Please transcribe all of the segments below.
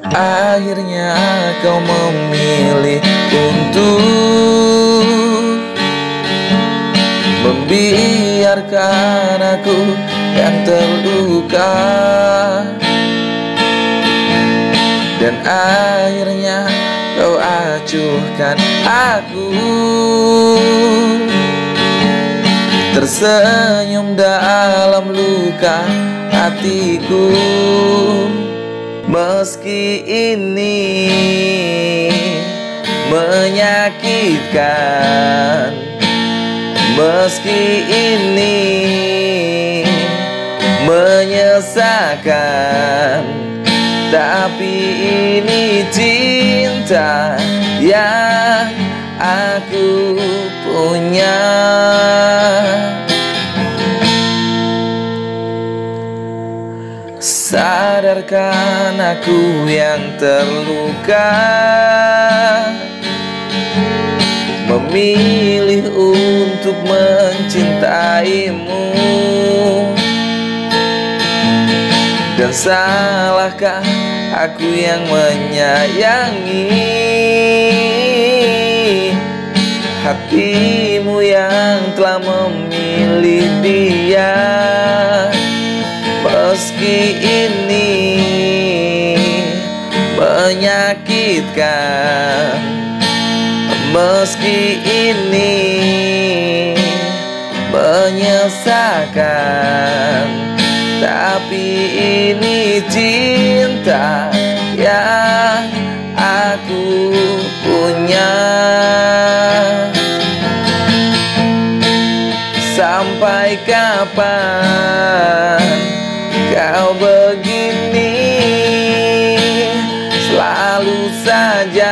Akhirnya kau memilih untuk membiarkan aku yang terluka. Dan akhirnya kau acuhkan aku, tersenyum dalam luka hatiku. Meski ini menyakitkan, meski ini menyesakan, tapi ini cinta yang aku punya. Sadarkan aku yang terluka, memilih untuk mencintaimu. Dan salahkah aku yang menyayangi hatimu yang telah memilih dia? Meski ini menyakitkan, meski ini menyesakan, tapi ini cinta yang aku punya. Sampai kapan kau begini, selalu saja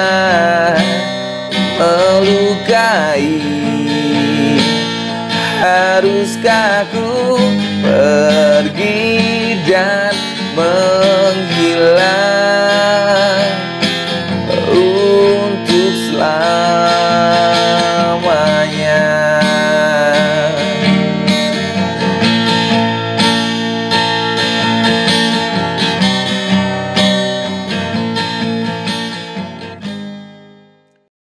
melukai? Haruskah ku pergi dan menghilang?